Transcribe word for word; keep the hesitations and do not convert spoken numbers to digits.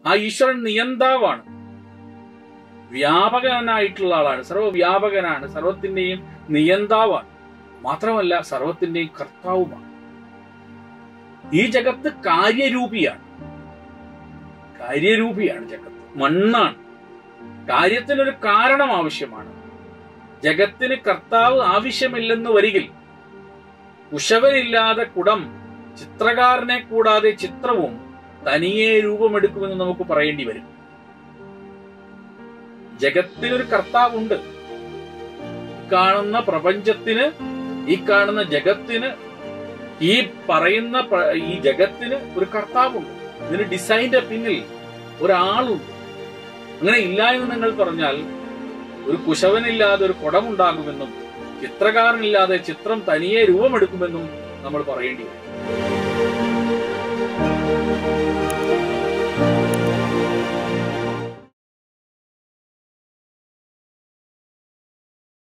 ആ ഈശ്വരൻ നിയന്താവാണ്, വ്യാപകനായിട്ടുള്ള ആളാണ്, സർവ്വവ്യാപകനാണ്, സർവത്തിന്റെയും നിയന്താവാണ്, മാത്രമല്ല സർവത്തിന്റെയും കർത്താവുമാണ്. ഈ ജഗത്ത് കാര്യരൂപിയാണ്, കാര്യരൂപിയാണ് ജഗത്ത്, മണ്ണാണ്. കാര്യത്തിനൊരു കാരണം ആവശ്യമാണ്. ജഗത്തിന് കർത്താവ് ആവശ്യമില്ലെന്ന് വരികിൽ കുശവനില്ലാതെ കുടം, ചിത്രകാരനെ കൂടാതെ ചിത്രവും തനിയെ രൂപമെടുക്കുമെന്ന് നമുക്ക് പറയേണ്ടി വരും. ജഗത്തിനൊരു കർത്താവുണ്ട്. കാണുന്ന പ്രപഞ്ചത്തിന്, ഈ കാണുന്ന ജഗത്തിന്, ഈ പറയുന്ന ഈ ജഗത്തിന് ഒരു കർത്താവുണ്ട്. ഇതിന് ഡിസൈന്റെ പിന്നിൽ ഒരാളുണ്ട്. അങ്ങനെ ഇല്ല എന്ന് നിങ്ങൾ പറഞ്ഞാൽ ഒരു കുശവനില്ലാതെ ഒരു കുടമുണ്ടാകുമെന്നും ചിത്രകാരനില്ലാതെ ചിത്രം തനിയെ രൂപമെടുക്കുമെന്നും നമ്മൾ പറയേണ്ടി വരും.